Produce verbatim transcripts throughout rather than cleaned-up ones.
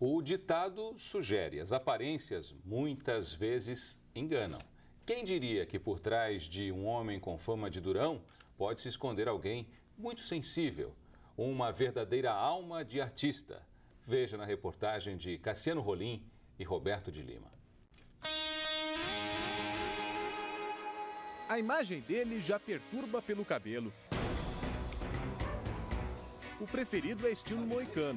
O ditado sugere, as aparências muitas vezes enganam. Quem diria que por trás de um homem com fama de durão pode se esconder alguém muito sensível, uma verdadeira alma de artista? Veja na reportagem de Cassiano Rolim e Roberto de Lima. A imagem dele já perturba pelo cabelo. O preferido é estilo moicano.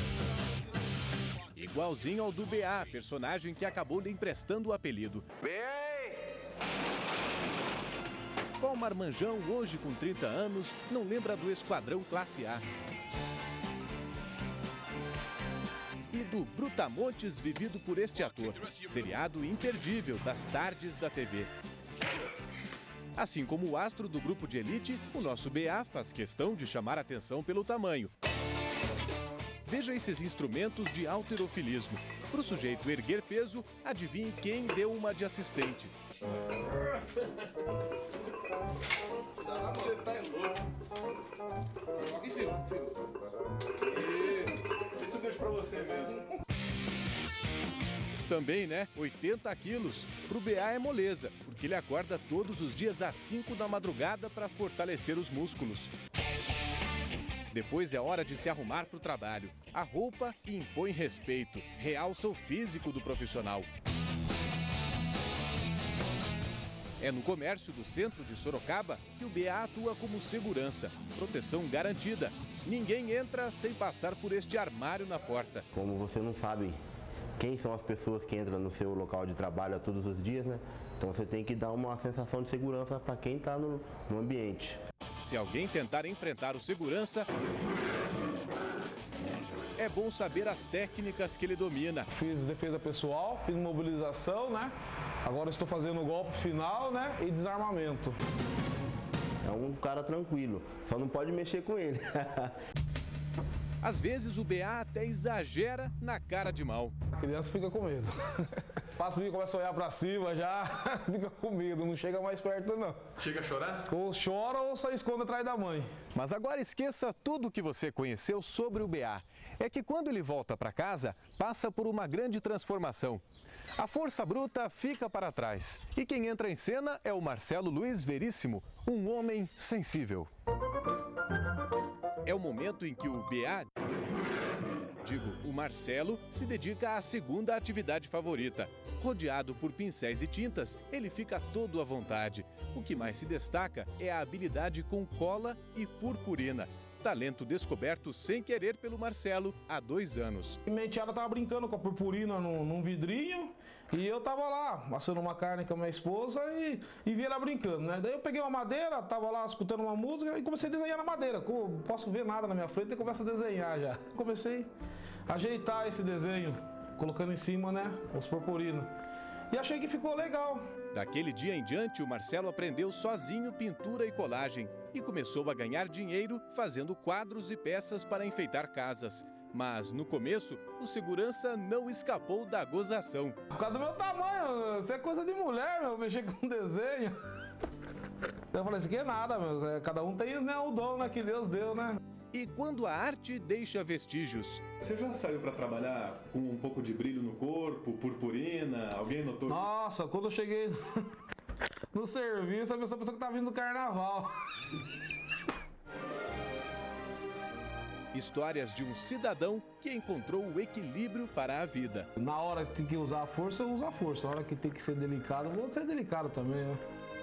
Igualzinho ao do B A, personagem que acabou lhe emprestando o apelido. Qual marmanjão, hoje com trinta anos, não lembra do Esquadrão Classe A? E do Brutamontes vivido por este ator, seriado imperdível das tardes da T V. Assim como o astro do grupo de elite, o nosso B A faz questão de chamar atenção pelo tamanho. Veja esses instrumentos de halterofilismo. Para o sujeito erguer peso, adivinhe quem deu uma de assistente. Você tá louco. Coloca em cima, em cima. Isso eu deixo pra você mesmo. Também, né? oitenta quilos. Pro B A é moleza, porque ele acorda todos os dias às cinco da madrugada para fortalecer os músculos. Depois é hora de se arrumar para o trabalho. A roupa impõe respeito, realça o físico do profissional. É no comércio do centro de Sorocaba que o B A atua como segurança. Proteção garantida. Ninguém entra sem passar por este armário na porta. Como você não sabe quem são as pessoas que entram no seu local de trabalho todos os dias, né? Então você tem que dar uma sensação de segurança para quem está no, no ambiente. Se alguém tentar enfrentar o segurança, é bom saber as técnicas que ele domina. Fiz defesa pessoal, fiz mobilização, né? Agora estou fazendo o golpe final, né? E desarmamento. É um cara tranquilo, só não pode mexer com ele. Às vezes o B A até exagera na cara de mal. A criança fica com medo. Passa por mim, começa a olhar pra cima, já fica com medo, não chega mais perto não. Chega a chorar? Ou chora ou sai esconde atrás da mãe. Mas agora esqueça tudo o que você conheceu sobre o B A. É que quando ele volta para casa, passa por uma grande transformação. A força bruta fica para trás. E quem entra em cena é o Marcelo Luiz Veríssimo, um homem sensível. É o momento em que o B A, digo, o Marcelo, se dedica à segunda atividade favorita. Rodeado por pincéis e tintas, ele fica todo à vontade. O que mais se destaca é a habilidade com cola e purpurina. Talento descoberto sem querer pelo Marcelo há dois anos. Minha enteada tava brincando com a purpurina num, num vidrinho e eu tava lá, assando uma carne com a minha esposa e, e vi ela brincando, né? Daí eu peguei uma madeira, tava lá escutando uma música e comecei a desenhar na madeira. Não posso ver nada na minha frente e começo a desenhar já. Comecei a ajeitar esse desenho, colocando em cima, né, os purpurinos. E achei que ficou legal. Daquele dia em diante, o Marcelo aprendeu sozinho pintura e colagem e começou a ganhar dinheiro fazendo quadros e peças para enfeitar casas. Mas, no começo, o segurança não escapou da gozação. Por causa do meu tamanho, isso é coisa de mulher, meu, mexer com desenho. Eu falei, isso aqui é nada, meu, cada um tem, né, o dom, né, que Deus deu, né? E quando a arte deixa vestígios? Você já saiu para trabalhar com um pouco de brilho no corpo, purpurina? Alguém notou isso? Nossa, quando eu cheguei no serviço, a pessoa pensou que tá vindo do carnaval. Histórias de um cidadão que encontrou o equilíbrio para a vida. Na hora que tem que usar a força, eu uso a força. Na hora que tem que ser delicado, eu vou ser delicado também, né?